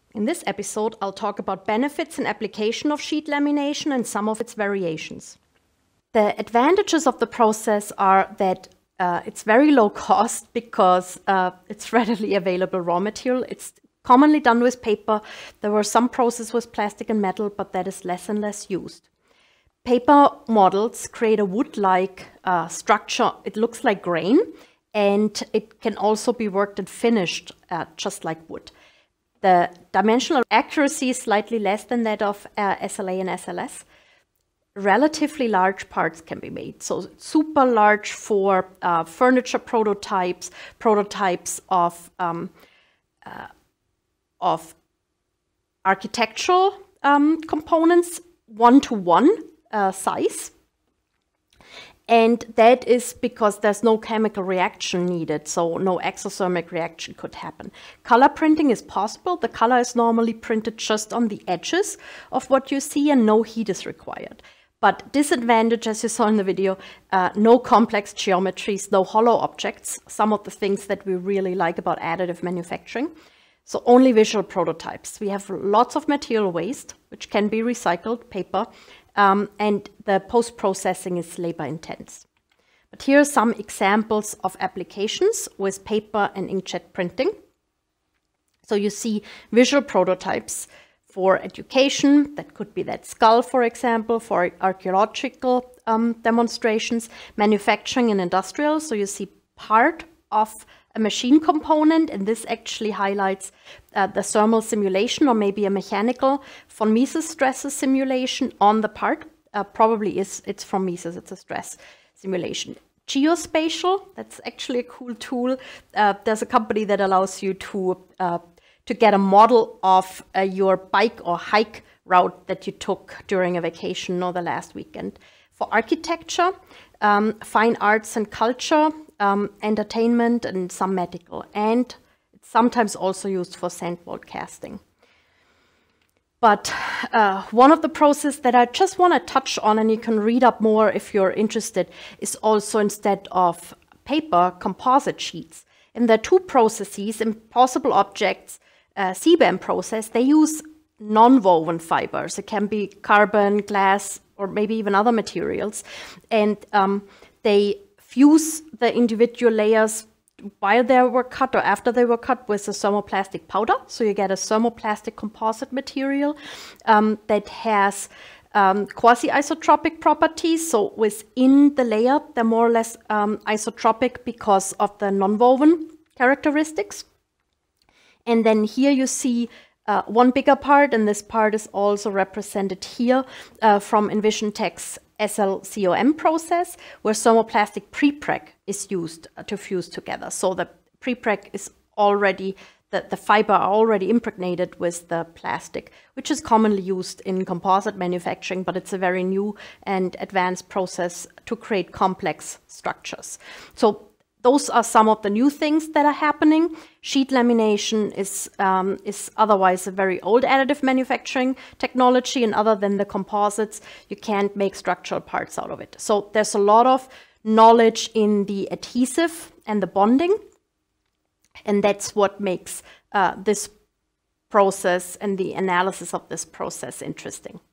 In this episode, I'll talk about benefits and application of sheet lamination and some of its variations. The advantages of the process are that it's very low cost because it's readily available raw material. It's commonly done with paper. There were some processes with plastic and metal, but that is less and less used. Paper models create a wood-like structure. It looks like grain, and it can also be worked and finished just like wood. The dimensional accuracy is slightly less than that of SLA and SLS. Relatively large parts can be made. So super large for furniture prototypes, prototypes of architectural components, one-to-one size. And that is because there's no chemical reaction needed, so no exothermic reaction could happen. Color printing is possible. The color is normally printed just on the edges of what you see, and no heat is required. But disadvantage, as you saw in the video, no complex geometries, no hollow objects, some of the things that we really like about additive manufacturing. So only visual prototypes. We have lots of material waste, which can be recycled, paper, and the post-processing is labor intense. But here are some examples of applications with paper and inkjet printing. So you see visual prototypes for education. That could be that skull, for example, for archaeological demonstrations, manufacturing and industrial. So you see part of a machine component, and this actually highlights the thermal simulation or maybe a mechanical von Mises stresses simulation on the part. Probably it's from Mises, it's a stress simulation. Geospatial, that's actually a cool tool. There's a company that allows you to get a model of your bike or hike route that you took during a vacation or the last weekend. For architecture, fine arts and culture, entertainment, and some medical. And it's sometimes also used for sandwall casting. But one of the processes that I just want to touch on, and you can read up more if you're interested, is also instead of paper, composite sheets. And there are two processes, Impossible Objects, CBAM process. They use non-woven fibers. It can be carbon, glass, or maybe even other materials. And they fuse the individual layers while they were cut or after they were cut with a thermoplastic powder. So you get a thermoplastic composite material that has quasi-isotropic properties. So within the layer, they're more or less isotropic because of the non-woven characteristics. And then here you see one bigger part, and this part is also represented here from EnvisionTech's SLCOM process, where thermoplastic prepreg is used to fuse together. So the prepreg is already, the fiber are already impregnated with the plastic, which is commonly used in composite manufacturing, but it's a very new and advanced process to create complex structures. So those are some of the new things that are happening. Sheet lamination is otherwise a very old additive manufacturing technology, and other than the composites, you can't make structural parts out of it. So there's a lot of knowledge in the adhesive and the bonding, and that's what makes this process and the analysis of this process interesting.